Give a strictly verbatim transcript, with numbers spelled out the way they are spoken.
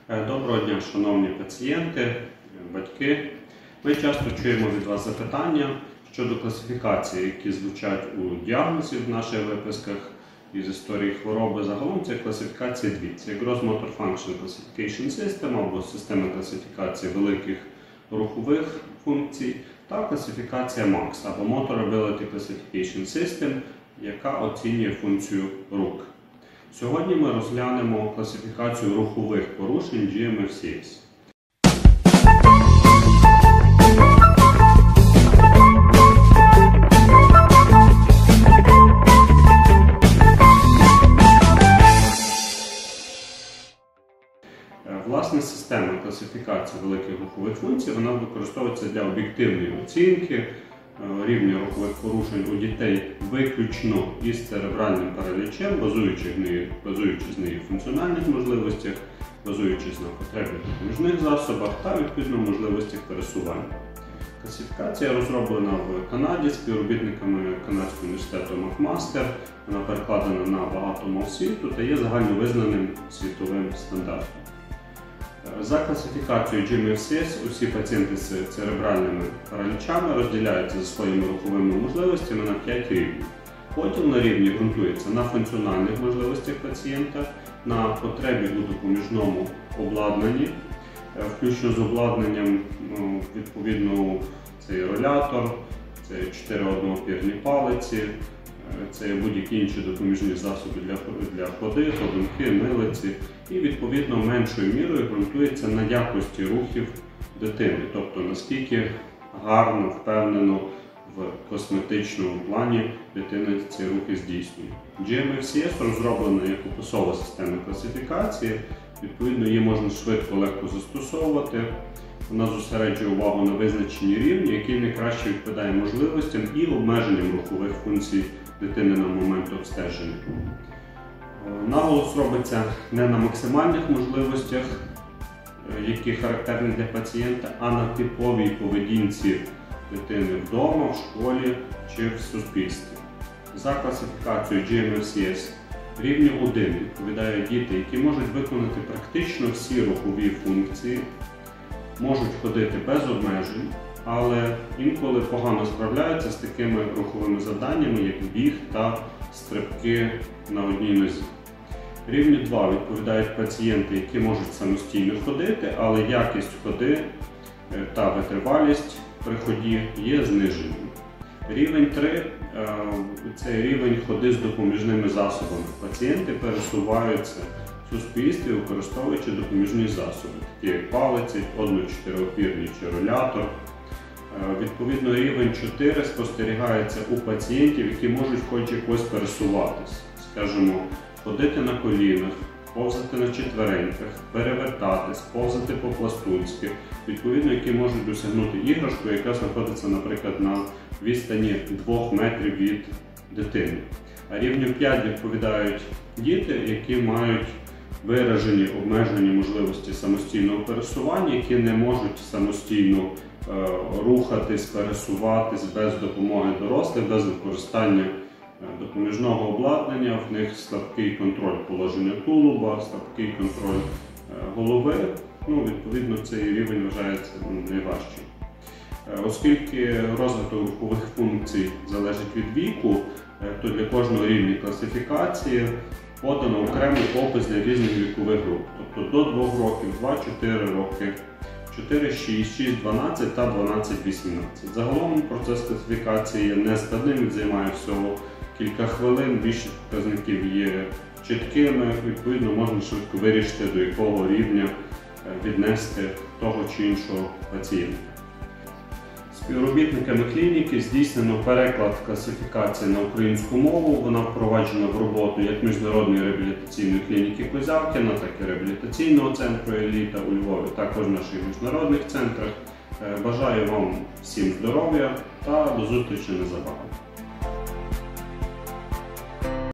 Доброго дня, шановні пацієнти, батьки. Ми часто чуємо від вас запитання щодо класифікації, які звучать у діагнозі в наших виписках із історії хвороби. Загалом це класифікація дві. Це Gross Motor Function Classification System або система класифікації великих рухових функцій та класифікація макс або Motor Ability Classification System, яка оцінює функцію рук. Сьогодні ми розглянемо класифікацію рухових порушень джі ем еф сі ес. Власне, система класифікації великих рухових функцій вона використовується для об'єктивної оцінки рівня рухових порушень у дітей виключно із церебральним паралічем, базуючись на їх функціональних можливостях, базуючись на потребі допоміжних засобах та відповідно можливостях пересування. Класифікація розроблена в Канаді співробітниками Канадського університету Макмастер, вона перекладена на багато мов світу та є загальновизнаним світовим стандартом. За класифікацією джі ем еф сі ес усі пацієнти з церебральними паралічами розділяються за своїми руховими можливостями на п'ять рівнів. Поділ на рівні ґрунтується на функціональних можливостях пацієнта, на потребі у допоміжному обладнанні, включно з обладнанням, відповідно, це є ролятор, це чотири одноопірні палиці, це будь-які інші допоміжні засоби для, для ходи, ходунки, милиці. І, відповідно, меншою мірою ґрунтується на якості рухів дитини, тобто наскільки гарно, впевнено в косметичному плані дитина ці рухи здійснює. джі ем еф сі ес розроблена як описова система класифікації, відповідно, її можна швидко, легко застосовувати. Вона зосереджує увагу на визначенні рівні, який найкраще відповідає можливостям і обмеженням рухових функцій дитини на момент обстеження. Наголос робиться не на максимальних можливостях, які характерні для пацієнта, а на типовій поведінці дитини вдома, в школі чи в суспільстві. За класифікацією джі ем еф сі ес рівню один відповідають діти, які можуть виконати практично всі рухові функції, можуть ходити без обмежень, але інколи погано справляються з такими руховими завданнями, як біг та стрибки на одній нозі. Рівню два відповідають пацієнти, які можуть самостійно ходити, але якість ходи та витривалість при ході є зниженою. Рівень три – це рівень ходи з допоміжними засобами. Пацієнти пересуваються в суспільстві, використовуючи допоміжні засоби, такі як палиці, одно-чотириопірні чи ролятор. Відповідно, рівень чотири спостерігається у пацієнтів, які можуть хоч якось пересуватись, скажімо, ходити на колінах, повзати на четвереньках, перевертатись, повзати по-пластунськи, відповідно, які можуть досягнути іграшку, яка знаходиться, наприклад, на відстані двох метрів від дитини. А рівню п'ять відповідають діти, які мають виражені обмежені можливості самостійного пересування, які не можуть самостійно е, рухатись, пересуватись без допомоги дорослих, без використання допоміжного обладнання, в них слабкий контроль положення тулуба, слабкий контроль голови, ну, відповідно, цей рівень вважається найважчим. Оскільки розвиток рухових функцій залежить від віку, то для кожного рівня класифікації подано окремий опис для різних вікових груп, тобто до двох років, два-чотири роки, чотири-шість, шість-дванадцять та дванадцять-вісімнадцять. Загалом процес класифікації є нескладним, він займає всього кілька хвилин, більшість показників є чіткими, відповідно можна швидко вирішити, до якого рівня віднести того чи іншого пацієнта. Співробітниками клініки здійснено переклад класифікації на українську мову, вона впроваджена в роботу як Міжнародної реабілітаційної клініки Козявкіна, так і реабілітаційного центру «Еліта» у Львові, також в наших міжнародних центрах. Бажаю вам всім здоров'я та до зустрічі незабаром.